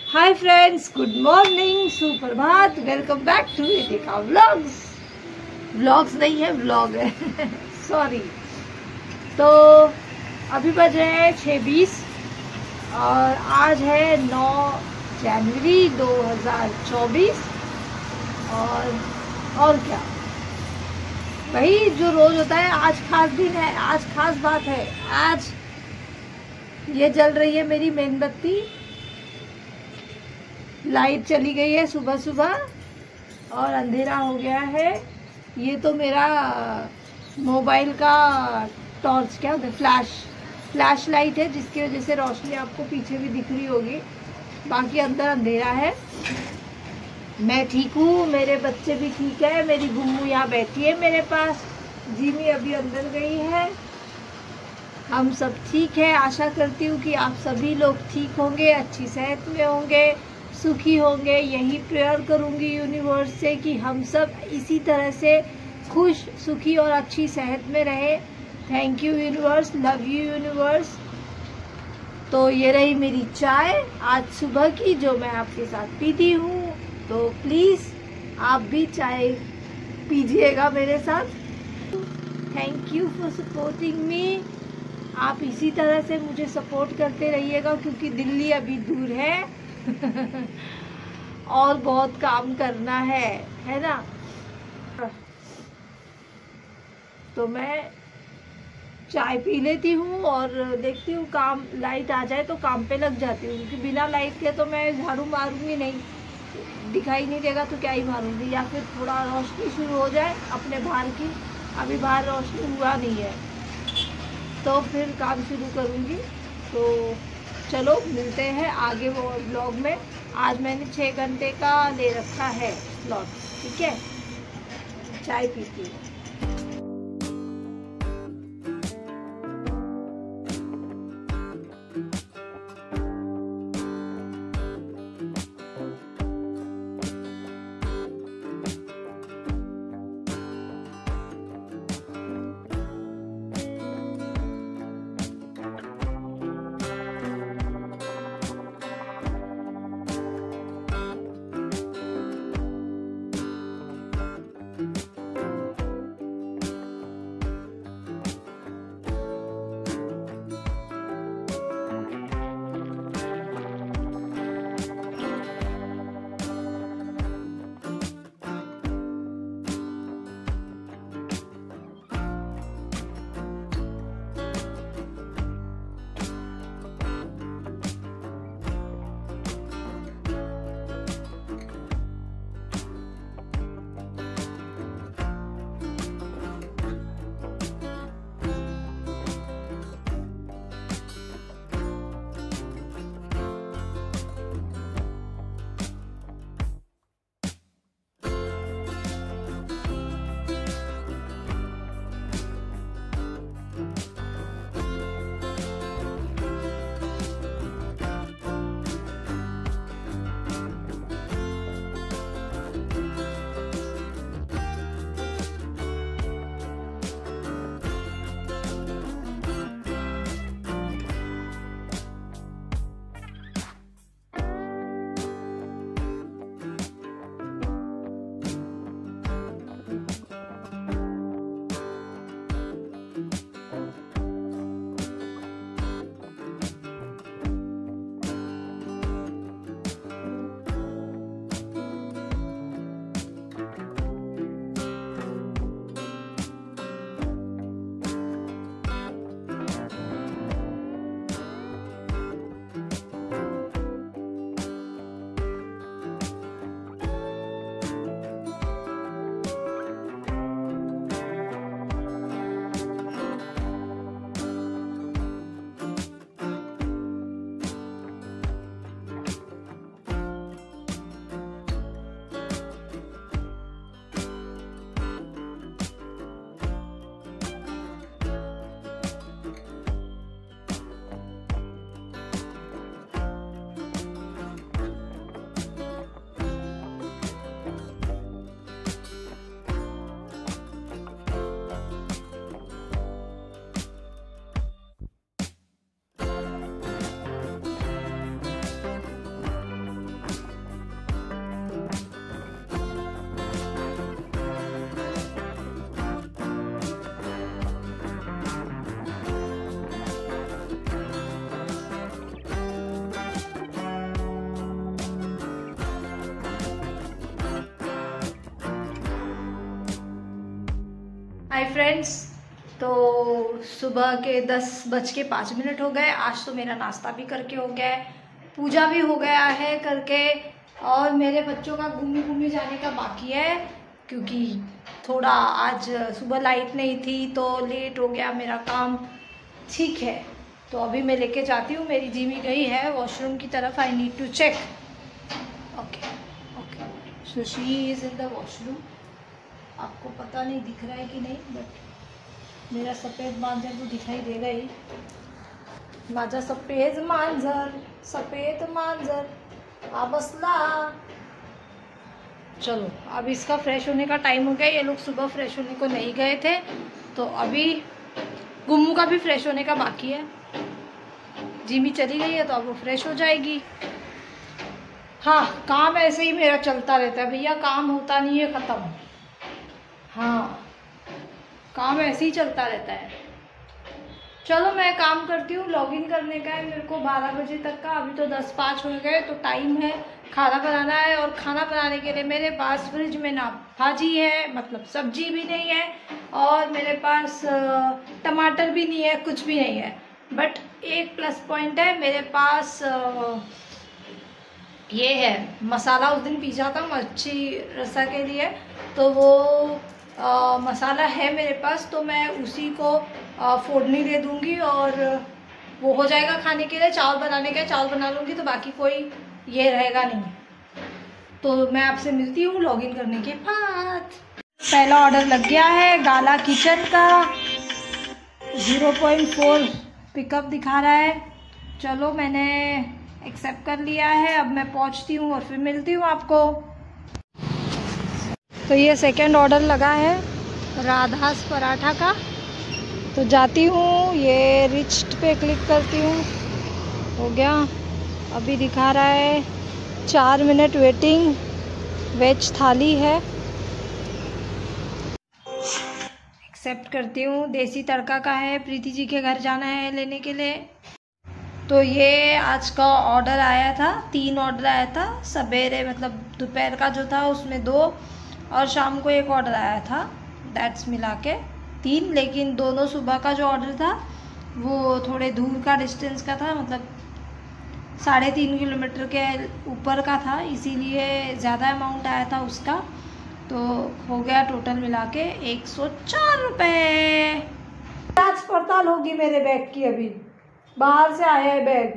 हाय friends, good morning, सुप्रभात, welcome back to Vedika vlogs. Vlogs नहीं है, व्लॉग है सॉरी। तो अभी बज रहे हैं 6:20 और आज है 9 जनवरी 2024। और क्या, वही जो रोज होता है। आज खास दिन है, आज खास बात है। आज ये जल रही है मेरी मेणबत्ती। लाइट चली गई है सुबह सुबह और अंधेरा हो गया है। ये तो मेरा मोबाइल का टॉर्च, क्या होता है, फ्लैश लाइट है, जिसकी वजह से रोशनी आपको पीछे भी दिख रही होगी। बाकी अंदर अंधेरा है। मैं ठीक हूँ, मेरे बच्चे भी ठीक है। मेरी गुम्मू यहाँ बैठी है मेरे पास, जीमी अभी अंदर गई है। हम सब ठीक है। आशा करती हूँ कि आप सभी लोग ठीक होंगे, अच्छी सेहत में होंगे, सुखी होंगे। यही प्रेयर करूँगी यूनिवर्स से कि हम सब इसी तरह से खुश, सुखी और अच्छी सेहत में रहे। Thank you universe, love you universe. तो ये रही मेरी चाय आज सुबह की, जो मैं आपके साथ पीती हूँ। तो प्लीज़ आप भी चाय पीजिएगा मेरे साथ। Thank you for supporting me. आप इसी तरह से मुझे सपोर्ट करते रहिएगा, क्योंकि दिल्ली अभी दूर है और बहुत काम करना है ना। तो मैं चाय पी लेती हूँ और देखती हूँ, काम लाइट आ जाए तो काम पे लग जाती हूँ, क्योंकि बिना लाइट के तो मैं झाड़ू मारूंगी नहीं, दिखाई नहीं देगा तो क्या ही मारूंगी। या फिर थोड़ा रोशनी शुरू हो जाए अपने बाहर की, अभी बाहर रोशनी हुआ नहीं है, तो फिर काम शुरू करूँगी। तो चलो मिलते हैं आगे वो ब्लॉग में। आज मैंने 6 घंटे का ले रखा है स्लॉट, ठीक है। चाय पीती हूँ। हाय फ्रेंड्स, तो सुबह के 10:05 हो गए। आज तो मेरा नाश्ता भी करके हो गया है, पूजा भी हो गया है करके, और मेरे बच्चों का घूमी जाने का बाकी है क्योंकि थोड़ा आज सुबह लाइट नहीं थी तो लेट हो गया मेरा काम। ठीक है, तो अभी मैं लेके जाती हूँ। मेरी जीमी गई है वॉशरूम की तरफ। I need to check. Okay okay, so she is in the washroom. आपको पता नहीं दिख रहा है कि नहीं, बट मेरा सफ़ेद मांजर तो दिखाई देगा ही। माझा सफ़ेद मांजर आ बसला। चलो, अब इसका फ्रेश होने का टाइम हो गया। ये लोग सुबह फ्रेश होने को नहीं गए थे, तो अभी गुम्मू का भी फ्रेश होने का बाकी है। जिमी चली गई है तो अब वो फ्रेश हो जाएगी। हाँ, काम ऐसे ही मेरा चलता रहता है भैया, काम होता नहीं है ख़त्म। हाँ, काम ऐसे ही चलता रहता है। चलो, मैं काम करती हूँ। लॉगिन करने का है मेरे को 12 बजे तक का। अभी तो 10:05 हो गए, तो टाइम है। खाना बनाना है, और खाना बनाने के लिए मेरे पास फ्रिज में ना भाजी है, मतलब सब्जी भी नहीं है, और मेरे पास टमाटर भी नहीं है, कुछ भी नहीं है। बट एक प्लस पॉइंट है, मेरे पास ये है मसाला। उस दिन पीसा था मच्छी रसा के लिए, तो वो मसाला है मेरे पास, तो मैं उसी को फोड़नी दे दूंगी और वो हो जाएगा खाने के लिए। चावल बनाने का चावल बना लूँगी, तो बाकी कोई ये रहेगा नहीं। तो मैं आपसे मिलती हूँ लॉगिन करने के बाद। पहला ऑर्डर लग गया है गाला किचन का। 0.4 पिकअप दिखा रहा है। चलो, मैंने एक्सेप्ट कर लिया है। अब मैं पहुँचती हूँ और फिर मिलती हूँ आपको। तो ये सेकंड ऑर्डर लगा है राधास पराठा का। तो जाती हूँ, ये रिच्ड पे क्लिक करती हूँ। हो गया। अभी दिखा रहा है 4 मिनट वेटिंग। वेज थाली है। एक्सेप्ट करती हूँ। देसी तड़का का है। प्रीति जी के घर जाना है लेने के लिए। तो ये आज का ऑर्डर आया था। 3 ऑर्डर आया था। सवेरे मतलब दोपहर का जो था उसमें 2, और शाम को 1 ऑर्डर आया था। दैट्स मिला के 3, लेकिन दोनों सुबह का जो ऑर्डर था वो थोड़े दूर का डिस्टेंस का था, मतलब 3.5 किलोमीटर के ऊपर का था, इसीलिए ज़्यादा अमाउंट आया था उसका। तो हो गया टोटल मिला के 104 रुपये। जांच पड़ताल होगी मेरे बैग की। अभी बाहर से आया है बैग।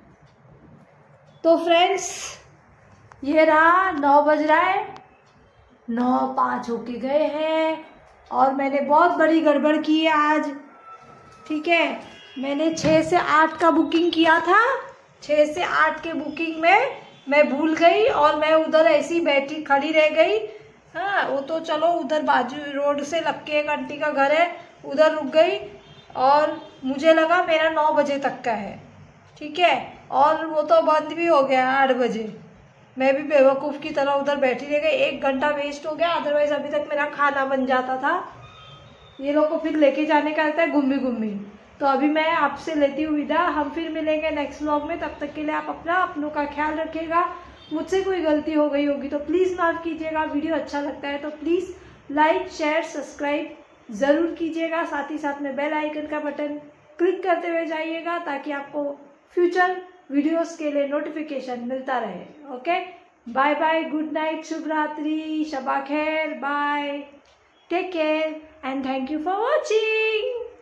तो फ्रेंड्स, ये रहा। 9 बज रहा है, 9:05 होके गए हैं, और मैंने बहुत बड़ी गड़बड़ की है आज। ठीक है, मैंने 6 से 8 का बुकिंग किया था। 6 से 8 के बुकिंग में मैं भूल गई, और मैं उधर ऐसी बैठी खड़ी रह गई। हाँ, वो तो चलो, उधर बाजू रोड से लग के एक आंटी का घर है, उधर रुक गई, और मुझे लगा मेरा 9 बजे तक का है। ठीक है, और वो तो बंद भी हो गया 8 बजे। मैं भी बेवकूफ़ की तरह उधर बैठी रह गई। 1 घंटा वेस्ट हो गया, अदरवाइज अभी तक मेरा खाना बन जाता था। ये लोग को फिर लेके जाने का रहता है घूमी। तो अभी मैं आपसे लेती हूँ विदा। हम फिर मिलेंगे नेक्स्ट व्लॉग में। तब तक के लिए आप अपनों का ख्याल रखिएगा। मुझसे कोई गलती हो गई होगी तो प्लीज़ माफ़ कीजिएगा। वीडियो अच्छा लगता है तो प्लीज़ लाइक, शेयर, सब्सक्राइब ज़रूर कीजिएगा। साथ ही साथ में बेल आइकन का बटन क्लिक करते हुए जाइएगा, ताकि आपको फ्यूचर वीडियोस के लिए नोटिफिकेशन मिलता रहे। Okay, bye bye, good night, शुभ रात्रि, शबा खैर, bye, take care and thank you for watching.